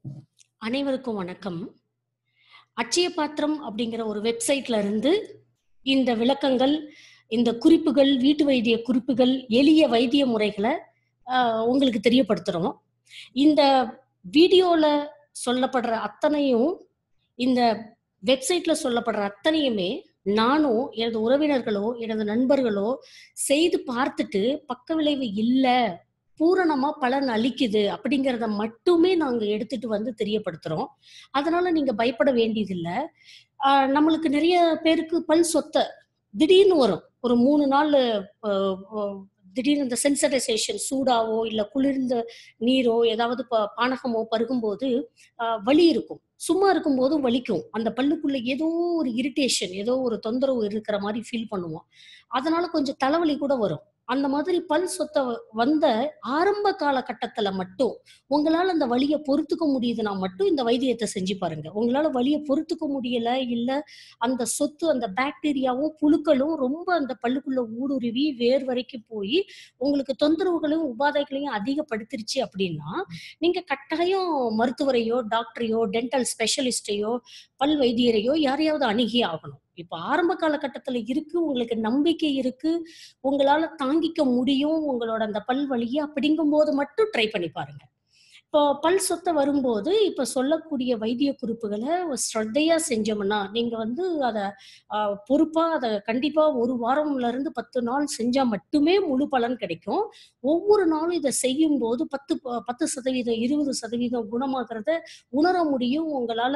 அனைவருக்கும் வணக்கம். அட்சய பாத்திரம் அப்படிங்கிற ஒரு வெப்சைட்ல இருந்து இந்த விளக்கங்கள், இந்த குறிப்புகள், வீட்டு வைத்திய குறிப்புகள், எளிய வைத்திய முறைகள அ உங்களுக்கு தெரியப்படுத்துறோம். இந்த வீடியோல சொல்லப்படுற அத்தனையும், இந்த வெப்சைட்ல சொல்லப்படுற அத்தனையுமே, நானோ, எனது உறவினர்களோ, எனது நண்பர்களோ செய்து பார்த்துட்டு, பக்க விளைவு இல்ல, பூரணமா பலன் அளிக்குது அப்படிங்கிறத மட்டுமே நாங்க எடுத்துட்டு வந்து தெரியப்படுத்துறோம். அதனால நீங்க பயப்பட வேண்டியதில்ல. நம்மளுக்கு நெறைய பேருக்கு பல் சொத்த திடீர்னு வரும். ஒரு 3 நாளு அ ஒ திடீர்னு இந்த சென்சிடைசேஷன் சூடாவோ, இல்ல குளிர்ந்த நீரோ, ஏதாவது பானகமோ பருகும்போது வலி இருக்கும். சும்மா இருக்கும்போதும் வலிக்கும். அந்த பல்லுக்குள்ள ஏதோ ஒரு இரிட்டேஷன், ஏதோ ஒரு தொந்தரவு இருக்கிற மாரி ஃபீல் பண்ணுவோம். அதனால கொஞ்சம் தலைவலி கூட வரும். அந்த மாதிரி பல் சொத்த வந்த ஆரம்ப காலகட்டத்தில மட்டும், உங்களால அந்த வலிய பொறுத்துக்க முடியுதுன்னா மட்டும் இந்த வைத்தியத்த செஞ்சு பாருங்க. உங்களால வலிய பொறுத்துக்க முடியல, இல்ல அந்த சொத்து, அந்த பாக்டீரியாவும், புழுக்களும் ரொம்ப அந்த பல்லுக்குள்ள ஊடுருவி வேர் வரைக்கும் போயி, உங்களுக்கு தொந்தரவுகளையும், உபாதைகளையும் அதிகப்படுத்திருச்சு அப்படின்னா, நீங்க கட்டாயம் மருத்துவரையோ, டாக்டரையோ, டென்டல் ஸ்பெஷலிஸ்ட்டையோ, பல் வைத்தியரையோ யாரையாவது அணுகியே ஆகணும். இப்ப ஆரம்ப காலகட்டத்தில இருக்கு, உங்களுக்கு நம்பிக்கை இருக்கு, உங்களால தாங்கிக்க முடியும், உங்களோட அந்த பல் வலிய அப்படிங்கும்போது மட்டும் ட்ரை பண்ணி பாருங்க. இப்போ பல் சொத்த வரும்போது, இப்ப சொல்லக்கூடிய வைத்திய குறிப்புகள ஸ்ரத்தையா செஞ்சோம்னா, நீங்க வந்து அத அ பொறுப்பா அத கண்டிப்பா 1 வாரம்லருந்து 10 நாள் செஞ்சா மட்டுமே முழு பலன் கிடைக்கும். ஒவ்வொரு நாளும் இத செய்யும்போது 10% 20% குணமாகுறத உணர முடியும். உங்களால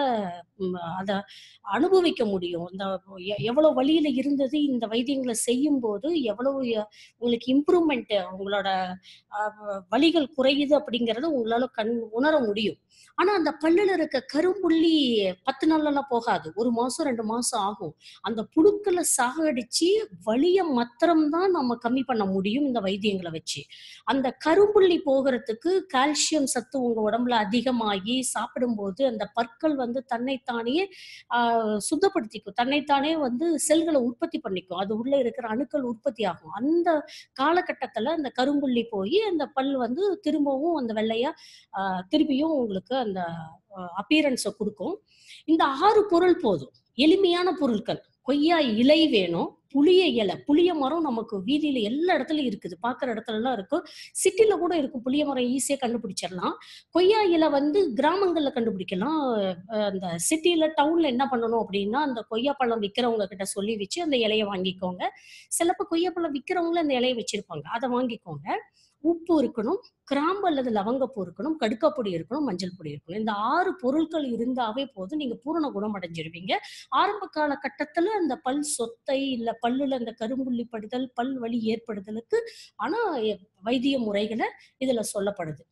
அத அனுபவிக்க முடியும். இந்த எவ்வளோ வலியில இருந்தது இந்த வைத்தியங்கள செய்யும்போது, எவ்வளவு உங்களுக்கு இம்ப்ரூவ்மென்ட் உங்களோட அ வலிகள் குறையுது அப்படிங்கிறத உங்களால உணர முடியும். ஆனா, அந்த பல்லுல இருக்க கரும்புள்ளி 10 நாள்லலாம் போகாது. 1 மாசம், 2 மாசம் ஆகும். அந்த புழுக்கள சாகடிச்சு வலிய மாத்திரம் தான் நம்ம கம்மி பண்ண முடியும் இந்த வைத்தியங்கள வச்சு. அந்த கரும்புள்ளி போகுறதுக்கு கால்சியம் சத்து உங்க உடம்புல அதிகமாகி சாப்பிடும்போது அந்த பற்கள் வந்து தன்னைத்தானே ஆ சுத்தப்படுத்திக்கும். தன்னைத்தானே வந்து செல்கள உற்பத்தி பண்ணிக்கும். அது உள்ள இருக்கிற அணுக்கள் உற்பத்தி ஆகும். அந்த காலகட்டத்தில அந்த கரும்புள்ளி போயி, அந்த பல் வந்து திரும்பவும் அந்த வெள்ளையா அ திருப்பியும் உங்களுக்கு அந்த அப்பியரன்ஸ குடுக்கும். இந்த 6 பொருள் போதும். எளிமையான பொருட்கள். கொய்யா இலை வேணும். புளிய இல. புளிய மரம் நமக்கு வீதியில எல்லா இடத்துலயும் இருக்குது. பார்க்குற இடத்துலலாம் இருக்கும். சிட்டில கூட இருக்கும். புளிய மரம் ஈஸியா கண்டுபிடிச்சிடலாம். கொய்யா இல வந்து கிராமங்கள்ல கண்டுபிடிக்கலாம். அந்த சிட்டில, டவுன்ல என்ன பண்ணணும் அப்டின்னா, அந்த கொய்யா பழம் விக்கிறவங்க கிட்ட சொல்லி வச்சு அந்த இலைய வாங்கிக்கோங்க. சிலப்ப கொய்யா பழம் விக்கிறவங்களும் அந்த இலைய வச்சிருப்பாங்க. அத வாங்கிக்கோங்க. உப்பு இருக்கணும், கிராம்பு அல்லது லவங்கப்பூ இருக்கணும், கடுக்காப் பொடி இருக்கணும், மஞ்சள் பொடி இருக்கணும். இந்த 6 பொருட்கள் இருந்தாவே போதும். நீங்க பூரண குணம் அடைஞ்சிருவீங்க. ஆரம்ப காலகட்டத்தில அந்த பல் சொத்தை, இல்ல பல்லுல அந்த கரும்புள்ளி படிதல், பல் வலி ஏற்படுதலுக்கு ஆனா வைத்திய முறைகள இதுல சொல்லப்படுது.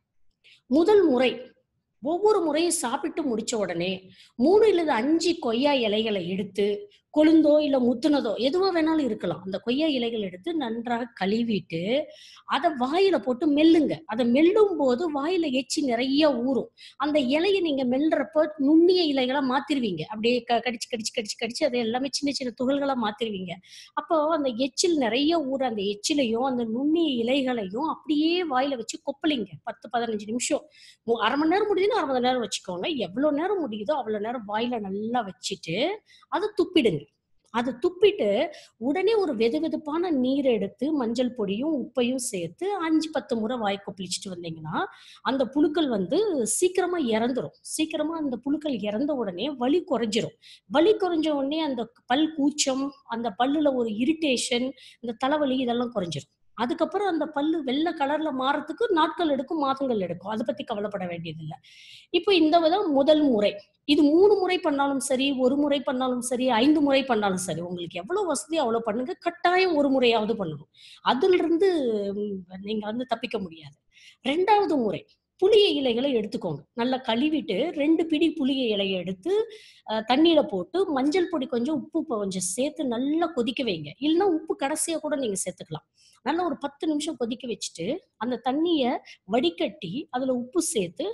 முதல் முறை ஒவ்வொரு முறையும் சாப்பிட்டு முடிச்ச உடனே 3 இல்லது 5 கொய்யா இலைகள எடுத்து, கொழுந்தோ இல்ல முத்துனதோ எதுவா வேணாலும் இருக்கலாம். அந்த கொய்யா இலைகள் எடுத்து நன்றாக கழுவிட்டு, அத வாயில போட்டு மெல்லுங்க. அத மெல்லும்போது வாயில எச்சி நெறைய ஊறும். அந்த இலைய நீங்க மெல்றப்ப நுண்ணிய இலைகளா மாத்திருவீங்க. அப்படியே கடிச்சு, கடிச்சு, கடிச்சு, கடிச்சு அத எல்லாமே சின்ன சின்ன துகள்களா மாத்திருவீங்க. அப்போ அந்த எச்சில் நெறைய ஊற அந்த எச்சிலையும், அந்த நுண்ணிய இலைகளையும் அப்படியே வாயில வச்சு கொப்பளிங்க. 10, 15 நிமிஷம். 1/2 மணி நேரம் முடியுதுன்னா 1/2 மணி நேரம் வச்சுக்கோங்க. எவ்வளோ நேரம் முடியுதோ அவ்வளோ நேரம் வாயில நல்லா வச்சுட்டு, அத துப்பிடுங்க. அத துப்பிட்டு, உடனே ஒரு வெதுவெதுப்பான நீர் எடுத்து மஞ்சள் பொடியும், உப்பையும் சேர்த்து 5, 10 முறை வாய் கொப்பளிச்சுட்டு வந்தீங்கன்னா, அந்த புழுக்கள் வந்து சீக்கிரமா இறந்துரும். சீக்கிரமா அந்த புழுக்கள் இறந்த உடனே வலி குறைஞ்சிரும். வலி குறைஞ்ச உடனே அந்த பல் கூச்சம், அந்த பல்லுல ஒரு இரிட்டேஷன், இந்த தலைவலி இதெல்லாம் குறைஞ்சிரும். அதுக்கப்புறம் அந்த பல்லு வெள்ள கலர்ல மாறத்துக்கு நாட்கள் எடுக்கும், மாதங்கள் எடுக்கும். அத பத்தி கவலைப்பட வேண்டியதில்ல. இப்போ இந்த தான் முதல் முறை. இது 3 முறை பண்ணாலும் சரி, 1 முறை பண்ணாலும் சரி, 5 முறை பண்ணாலும் சரி. உங்களுக்கு எவ்வளோ வசதியோ அவ்வளோ பண்ணுங்க. கட்டாயம் 1 முறையாவது பண்ணணும். அதிலிருந்து நீங்க வந்து தப்பிக்க முடியாது. 2வது முறை. புளிய இலைகள எடுத்துக்கோங்க. நல்லா கழுவிட்டு 2 பிடி புளிய இலைய எடுத்து தண்ணீல போட்டு மஞ்சள் பொடி கொஞ்சம், உப்பு கொஞ்சம் சேர்த்து நல்லா கொதிக்க வைங்க. இல்லன்னா உப்பு கடைசியா கூட நீங்க சேர்த்துக்கலாம். நல்லா ஒரு 10 நிமிஷம் கொதிக்க வச்சுட்டு, அந்த தண்ணீய வடிகட்டி, அதுல உப்பு சேர்த்து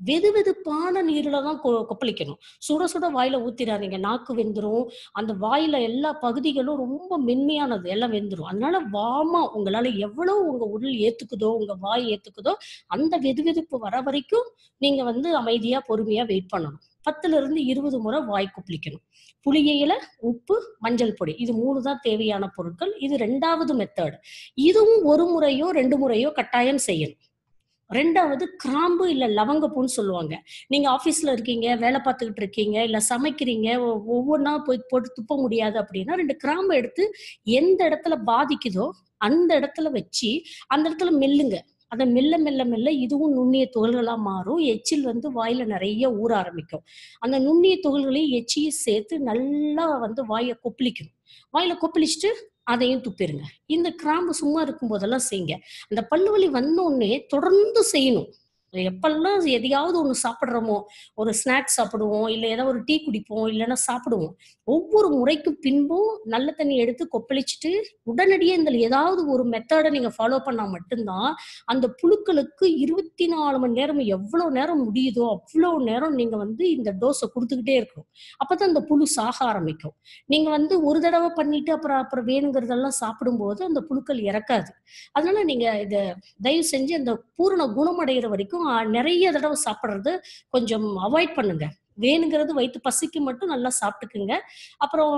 வெதுவெதுப்பான நீர்ல தான் கொப்பளிக்கணும். சுட சுட வாயில ஊத்திறாதீங்க. நாக்கு வெந்துரும். அந்த வாயில எல்லா பகுதிகளும் ரொம்ப மென்மையானது. எல்லாம் வெந்துரும். அதனால வார்மா உங்களால எவ்வளவு உங்க உடல் ஏத்துக்குதோ, உங்க வாய் ஏத்துக்குதோ, அந்த வெதுவெதுப்பு வர வரைக்கும் நீங்க வந்து அமைதியா, பொறுமையா வெயிட் பண்ணணும். 10லிருந்து 20 முறை வாய் கொப்பளிக்கணும். புளிய இல, உப்பு, மஞ்சள் பொடி. இது 3 தான் தேவையான பொருட்கள். இது 2வது மெத்தட். இதுவும் 1 முறையோ, 2 முறையோ கட்டாயம் செய்யணும். 2வது கிராம்பு இல்ல லவங்கப்பூன்னு சொல்லுவாங்க. நீங்க ஆஃபீஸ்ல இருக்கீங்க, வேலை பார்த்துக்கிட்டு இருக்கீங்க, இல்ல சமைக்கிறீங்க, ஒவ்வொன்னா போய் போட்டு துப்ப முடியாது அப்படின்னா, 2 கிராம்ப எடுத்து எந்த இடத்துல பாதிக்குதோ, அந்த இடத்துல வச்சு, அந்த இடத்துல மெல்லுங்க. அத மெல்ல, மெல்ல, மெல்ல இதுவும் நுண்ணிய துகள்களா மாறும். எச்சில் வந்து வாயில நெறைய ஊற ஆரம்பிக்கும். அந்த நுண்ணிய துகள்களையும், எச்சியும் சேர்த்து நல்லா வந்து வாய கொப்பளிக்கணும். வாயில கொப்பளிச்சுட்டு அதையும் துப்பிருங்க. இந்த கிராம்பு சும்மா இருக்கும்போதெல்லாம் செய்யுங்க. அந்த பல்லு வலி வந்தோனே தொடர்ந்து செய்யணும். எப்பல்லாம் எதையாவது ஒண்ணு சாப்பிடுறோமோ, ஒரு ஸ்நாக்ஸ் சாப்பிடுவோம், இல்ல ஏதோ ஒரு டீ குடிப்போம், இல்லன்னா சாப்பிடுவோம். ஒவ்வொரு முறைக்கு பின்பும் நல்ல தண்ணீ எடுத்து கொப்பளிச்சுட்டு, உடனடியா இந்த ஏதாவது ஒரு மெத்தட நீங்க ஃபாலோ பண்ணா மட்டும் தான், அந்த புழுக்களுக்கு 24 மணி நேரம் எவ்வளோ நேரம் முடியுதோ, அவ்வளோ நேரம் நீங்க வந்து இந்த டோஸ குடுத்துக்கிட்டே இருக்கணும். அப்பதான் அந்த புழு சாக ஆரம்பிக்கும். நீங்க வந்து ஒரு தடவ பண்ணிட்டு அப்புறம் அப்புறம் வேணுங்கிறதெல்லாம் சாப்பிடும்போது, அந்த புழுக்கள் இறக்காது. அதனால நீங்க இத தயவு செஞ்சு அந்த பூரண குணமடையிற வரைக்கும் நெறைய தடவ சாப்பிடுறது கொஞ்சம் அவாய்ட் பண்ணுங்க. வேணுங்கிறது வயித்து பசிக்கு மட்டும் நல்லா சாப்பிட்டுக்குங்க. அப்புறம்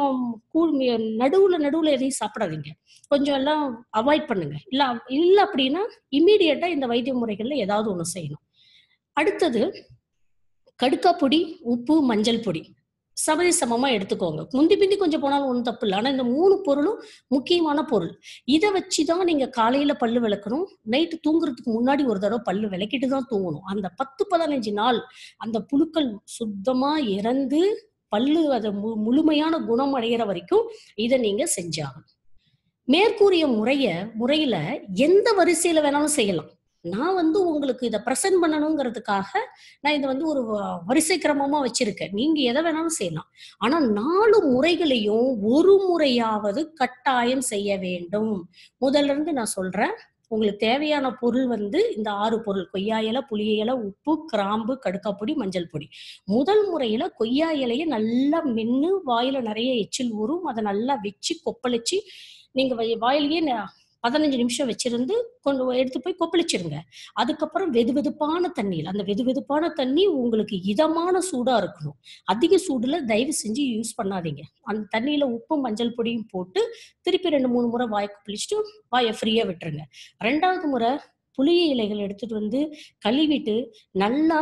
நடுவுல நடுவுல எதையும் சாப்பிடாதீங்க. கொஞ்சம் எல்லாம் அவாய்ட் பண்ணுங்க. இல்ல இல்ல அப்படின்னா, இம்மீடியட்டா இந்த வைத்திய முறைகள்ல ஏதாவது ஒண்ணு செய்யணும். அடுத்தது கடுக்கா பொடி, உப்பு, மஞ்சள் பொடி. சரிசமமா எடுத்துக்கோங்க. முந்தி பிந்தி கொஞ்சம் போனாலும் ஒண்ணும் தப்பு இல்ல. ஆனா இந்த 3 பொருளும் முக்கியமான பொருள். இத வச்சு தான் நீங்க காலையில பல்லு விளக்கணும். நைட்டு தூங்குறதுக்கு முன்னாடி ஒரு தடவ பல்லு விளக்கிட்டு தான் தூங்கணும். அந்த 10, 15 நாள் அந்த புழுக்கள் சுத்தமா இறந்து, பல்லு அத முழுமையான குணம் அடையிற வரைக்கும் இத நீங்க செஞ்சாகணும். மேற்கூறிய முறையில எந்த வரிசையில வேணாலும் செய்யலாம். நான் வந்து உங்களுக்கு இத பிரசன்ட் பண்ணணுங்கிறதுக்காக, நான் இத வந்து ஒரு வரிசை கிரமமா வச்சிருக்கேன். நீங்க எத வேணாலும் செய்யலாம். ஆனா 4 முறைகளையும் ஒரு முறையாவது கட்டாயம் செய்ய வேண்டும். முதல்ல இருந்து நான் சொல்றேன். உங்களுக்கு தேவையான பொருள் வந்து இந்த 6 பொருள். கொய்யா இல, புளிய இல, உப்பு, கிராம்பு, கடுக்காப் பொடி, மஞ்சள் பொடி. முதல் முறையில கொய்யா இலைய நல்லா மென்னு வாயில நெறைய எச்சில் ஊறும். அத நல்லா வச்சு கொப்பளிச்சு, நீங்க வாயிலேயே 15 நிமிஷம் வச்சிருந்து எடுத்து போய் கொப்பளிச்சிருங்க. அதுக்கப்புறம் வெதுவெதுப்பான தண்ணீல, அந்த வெதுவெதுப்பான தண்ணி உங்களுக்கு இதமான சூடா இருக்கணும். அதிக சூடுல தயவு செஞ்சு யூஸ் பண்ணாதீங்க. அந்த தண்ணீல உப்பும், மஞ்சள் பொடியும் போட்டு திருப்பி 2, 3 முறை வாய கொப்பளிச்சுட்டு வாய ஃப்ரீயா விட்டுருங்க. 2வது முறை புளிய இலைகள் எடுத்துட்டு வந்து கழுவிட்டு நல்லா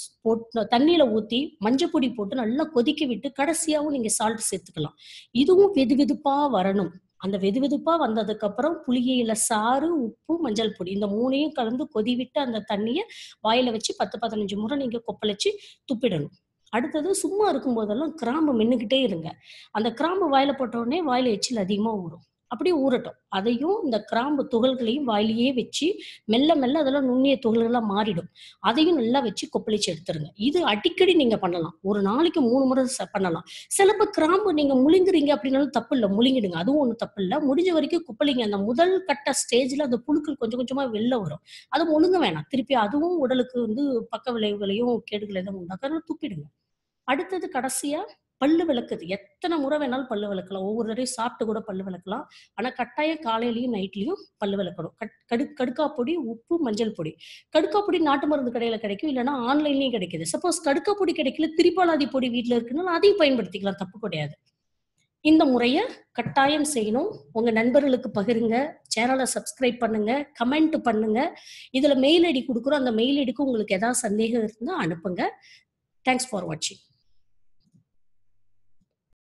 தண்ணீல ஊத்தி மஞ்சள் பொடி போட்டு நல்லா கொதிக்க விட்டு கடைசியாவும் நீங்க சால்ட் சேர்த்துக்கலாம். இதுவும் வெதுவெதுப்பா வரணும். அந்த வெதுவெதுப்பா வந்ததுக்கு அப்புறம் புளிய இல சாறு, உப்பு, மஞ்சள் பொடி இந்த 3யும் கலந்து கொதிவிட்டு அந்த தண்ணிய வாயில வச்சு 10, 15 முறை நீங்க கொப்பளிச்சு துப்பிடணும். அடுத்தது சும்மா இருக்கும்போதெல்லாம் கிராம்பு மென்னுகிட்டே இருங்க. அந்த கிராம்பு வாயில போட்ட உடனே வாயில எச்சில் அதிகமா ஊறும். அப்படியே ஊறட்டும். அதையும் இந்த கிராம்பு துகள்களையும் வாயிலேயே வச்சு மெல்ல மெல்ல அதெல்லாம் நுண்ணிய துகள்களா மாறிடும். அதையும் நல்லா வச்சு கொப்பளிச்சு எடுத்துருங்க. இது அடிக்கடி நீங்க பண்ணலாம். ஒரு நாளைக்கு 3 முறை பண்ணலாம். சிலப்ப கிராம்பு நீங்க முழுங்குறீங்க அப்படின்னாலும் தப்பு இல்ல. முழுங்கிடுங்க. அதுவும் ஒண்ணும் தப்பு இல்ல. முடிஞ்ச வரைக்கும் கொப்பளிங்க. அந்த முதல் கட்ட ஸ்டேஜ்ல அந்த புழுக்கள் கொஞ்சம் கொஞ்சமா வெளில வரும். அத முழுங்க வேணாம். திருப்பி அதுவும் உடலுக்கு வந்து பக்க விளைவுகளையும், கேடுகள் எதுவும் உண்டாக்கும். அதனால துப்பிடுங்க. அடுத்தது கடைசியா பல்லு விளக்குது. எத்தன முறை வேணாலும் பல்லு விளக்கலாம். ஒவ்வொரு தடவையும் சாப்பிட்டு கூட பல்லு விளக்கலாம். ஆனா கட்டாயம் காலையிலயும், நைட்லயும் பல்லு விளக்கணும். கடுக்கா பொடி, உப்பு, மஞ்சள் பொடி. கடுக்கா பொடி நாட்டு மருந்து கடையில கிடைக்கும். இல்லன்னா ஆன்லைன்லயும் கிடைக்குது. சப்போஸ் கடுக்கா பொடி கிடைக்கல, திரிபாலாதி பொடி வீட்ல இருக்குன்னா அதையும் பயன்படுத்திக்கலாம். தப்பு கிடையாது. இந்த முறைய கட்டாயம் செய்யணும். உங்க நண்பர்களுக்கு பகிருங்க. சேனல சப்ஸ்கிரைப் பண்ணுங்க. கமெண்ட் பண்ணுங்க. இதுல மெயில் ஐடி குடுக்குறோம். அந்த மெயில் ஐடிக்கு உங்களுக்கு ஏதாவது சந்தேகம் இருந்தா அனுப்புங்க. தேங்க்ஸ் ஃபார் வாட்சிங்.